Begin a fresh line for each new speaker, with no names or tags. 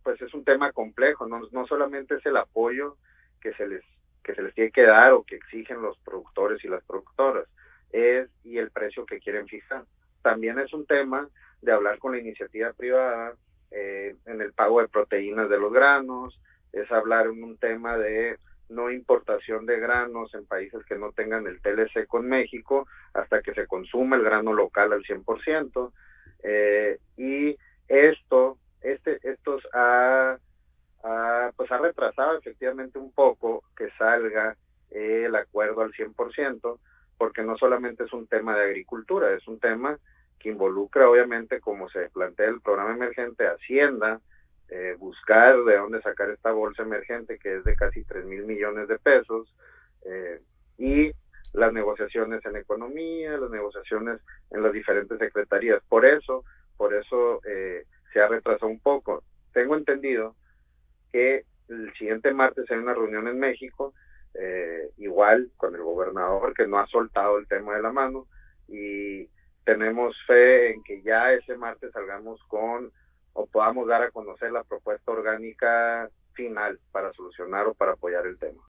pues es un tema complejo, no solamente es el apoyo que se les tiene que dar o que exigen los productores y las productoras, y el precio que quieren fijar. También es un tema de hablar con la iniciativa privada en el pago de proteínas de los granos, es hablar en un tema de no importación de granos en países que no tengan el TLC con México hasta que se consuma el grano local al 100%, y estos pues ha retrasado efectivamente un poco que salga el acuerdo al 100%, porque no solamente es un tema de agricultura, es un tema que involucra obviamente, como se plantea el programa emergente, Hacienda, buscar de dónde sacar esta bolsa emergente que es de casi 3,000 millones de pesos, y las negociaciones en economía, las negociaciones en las diferentes secretarías. Por eso se ha retrasado un poco. Tengo entendido que el siguiente martes hay una reunión en México, igual con el gobernador, que no ha soltado el tema de la mano, y tenemos fe en que ya ese martes salgamos o podamos dar a conocer la propuesta orgánica final para solucionar o para apoyar el tema.